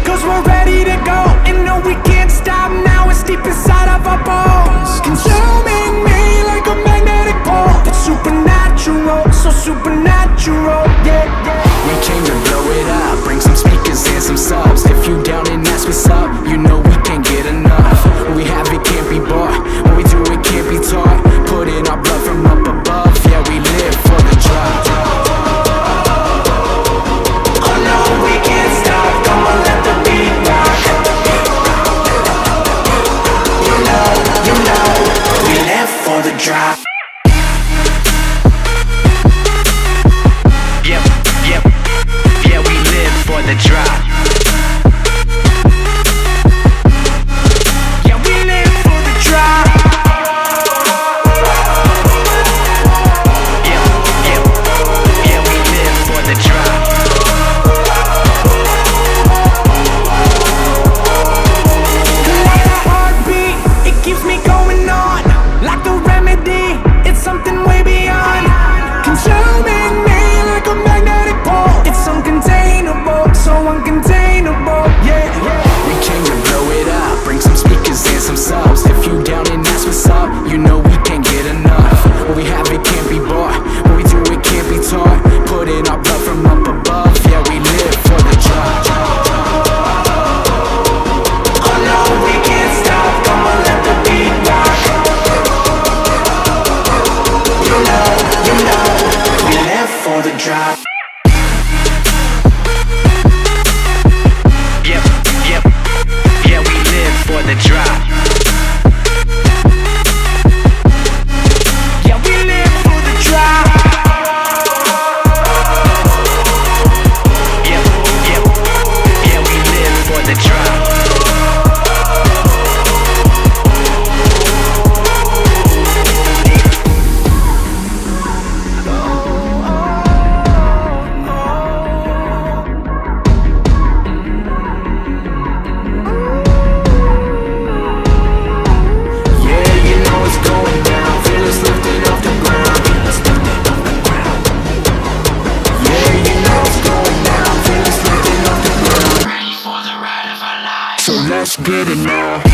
'cause we're ready to go. And no, we can't stop now, it's deep inside of our bones, consuming me like a magnetic pole. It's supernatural, so supernatural, yeah, yeah. We came to blow it up, bring some speakers and some subs. If you down and ask what's up, you know we can't get enough. What we have, it can't be bought. What we do, it can't be taught. Put in our blood from up above. Yeah, we live for the drop. Oh no, we can't stop. Come on, let the beat rock. You know, we live for the drop. Yep, yep, yeah, we live for the drop. Yeah, we live for the drop. Yep, yep, yeah, we live for the drop. Like a heartbeat, it keeps me going on. Like the remedy, it's something way beyond. Consuming me like a magnetic pole. It's uncontainable, so uncontainable, yeah, yeah. We came to blow it up, bring some speakers and some subs. If you down and ask what's up, you know we can't get enough. What we have, it can't be bought. What we do, it can't be taught. Put in our blood from up above. Yeah, we live for the drop. Oh no, we can't stop. Come on, let the beat rock. You know, we live for the drop. Yep, yep, yeah, we live for the drop. Yeah, we live for the drop. Yep, yep, yeah, we live for the drop. Yeah, you know it's going down. Feel us lifting off the ground. Yeah, you know it's going down. Feel us lifting off the ground. Ready for the ride of our lives. So let's get it now.